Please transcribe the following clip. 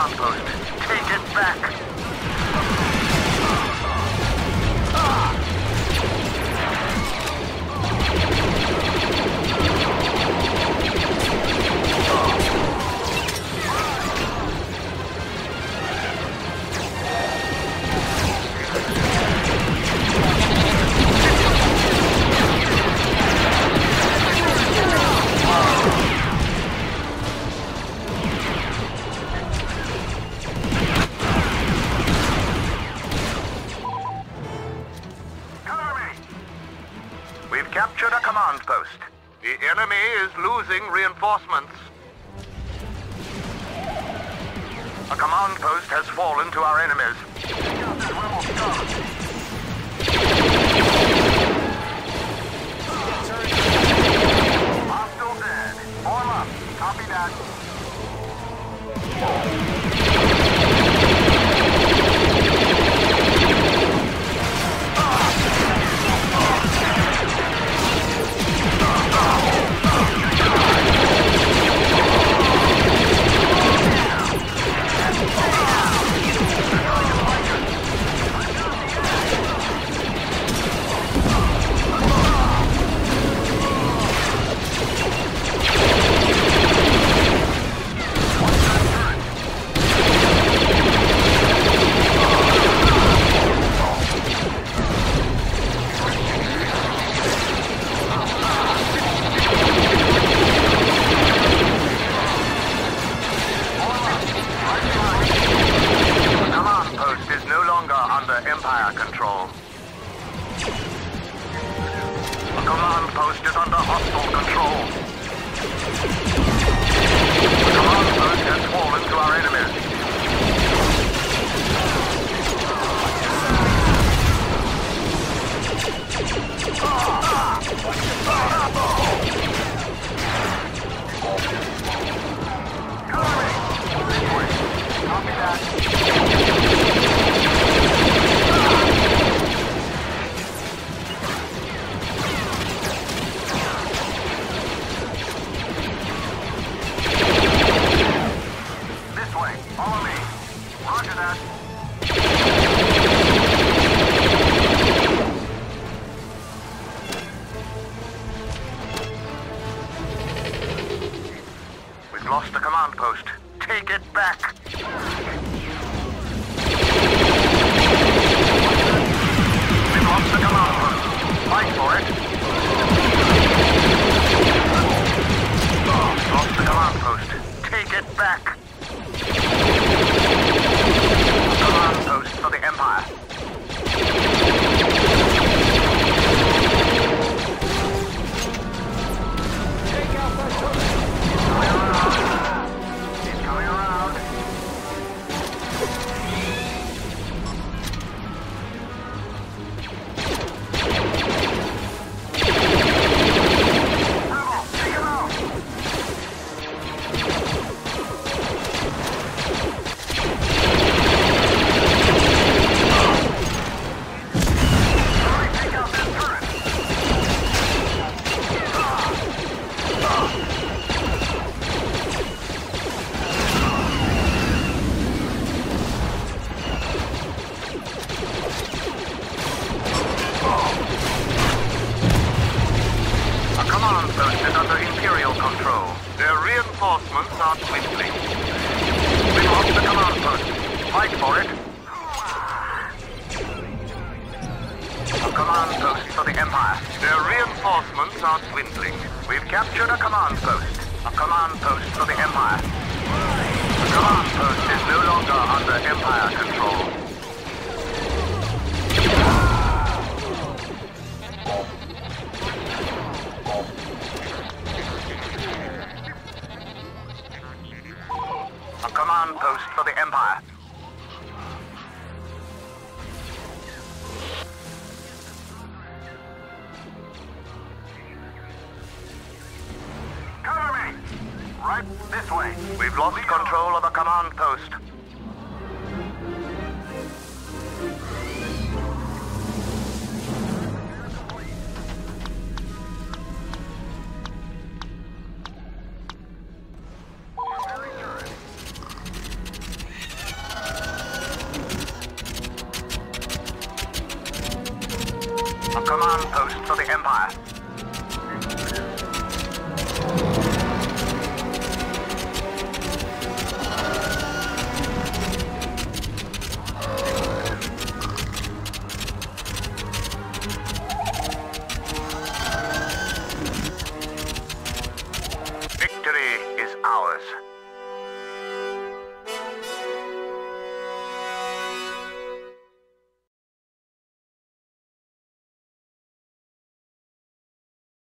command post. Take it back. We've captured a command post. The enemy is losing reinforcements. A command post has fallen to our enemies. Hostile dead. Form up. Copy that. Empire control. The command post is under hostile control. The command post has fallen to our enemies. Copy that. Follow me. Roger that. We've lost the command post. Take it back. We've lost the command post. Fight for it. We've lost the command post. Take it back. Command post for the Empire. Take out that turret! He's coming around. Rebel, take him out! Command post is under Imperial control. Their reinforcements are dwindling. We lost the command post. Fight for it. A command post for the Empire. Their reinforcements are dwindling. We've captured a command post. A command post for the Empire. The command post is no longer under Empire control. A command post for the Empire. Cover me! Right this way. We've lost control of the command post.